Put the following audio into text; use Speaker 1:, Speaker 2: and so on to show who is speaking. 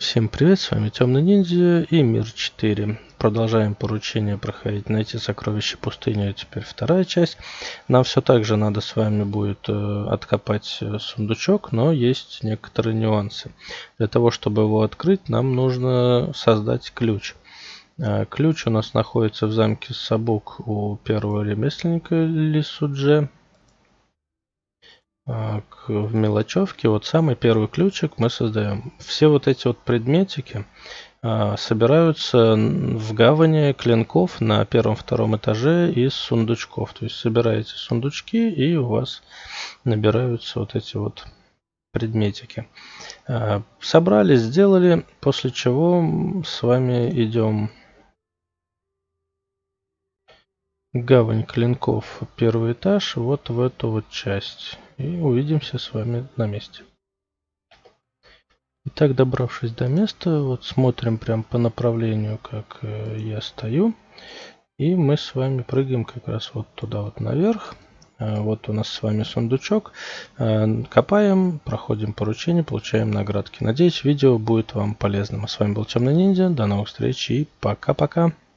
Speaker 1: Всем привет, с вами Темный Ниндзя и Мир 4. Продолжаем поручение проходить, найти сокровище пустыни, теперь вторая часть. Нам все так же надо с вами будет откопать сундучок, но есть некоторые нюансы. Для того, чтобы его открыть, нам нужно создать ключ. Ключ у нас находится в замке Сабук у первого ремесленника Лисудже. В мелочевке вот самый первый ключик мы создаем. Все вот эти вот предметики собираются в гавани клинков на первом-втором этаже из сундучков. То есть собираете сундучки и у вас набираются вот эти вот предметики. Собрали, сделали, после чего с вами идем гавань клинков, первый этаж, вот в эту вот часть. И увидимся с вами на месте. Итак, добравшись до места, вот смотрим прям по направлению, как я стою. И мы с вами прыгаем как раз вот туда вот наверх. Вот у нас с вами сундучок. Копаем, проходим поручение, получаем наградки. Надеюсь, видео будет вам полезным. А с вами был Темный Ниндзя. До новых встреч и пока-пока.